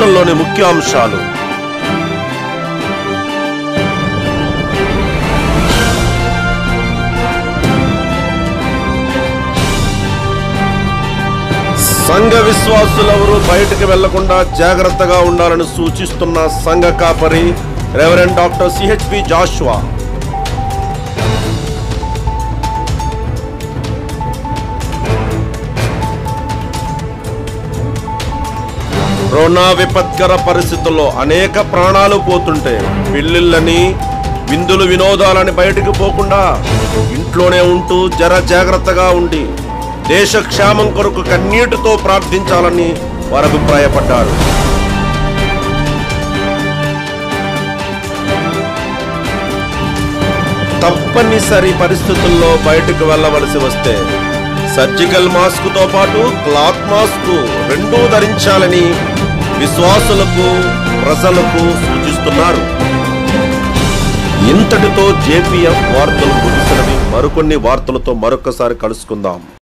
వార్తల్లోని ముఖ్యాంశాలు. సంఘ విశ్వాసులెవరూ బయటికి వెళ్లకుండా జాగ్రత్తగా ఉండాలని సూచిస్తున్న సంఘ కాపరి reverend doctor CHP Joshua. Corona విపత్కర పరిస్థితుల్లో అనేక ప్రాణాలు పోతుంటే పెళ్లిళ్ళని, విందులు, వినోదాలని బయటికి పోకుండా ఇంట్లోనే ఉంటూ జాగ్రత్తగా ఉండి దేశ క్షేమం కొరకు కన్నీటితో ప్రార్థించాలని వారు అభిప్రాయపడ్డారు. తప్పనిసరి పరిస్థితుల్లో బయటకు వెళ్ళవలసి వస్తే సర్జికల్ మాస్క్ తో పాటు క్లాత్ మాస్క్ రెండూ ధరించాలని విశ్వాసులకు, ప్రజలకు సూచిస్తున్నారు. ఇంతటితో జేపీఎఫ్ వార్తలు ముగిసినవి. మరికొన్ని వార్తలతో మరొకసారి కలుసుకుందాం.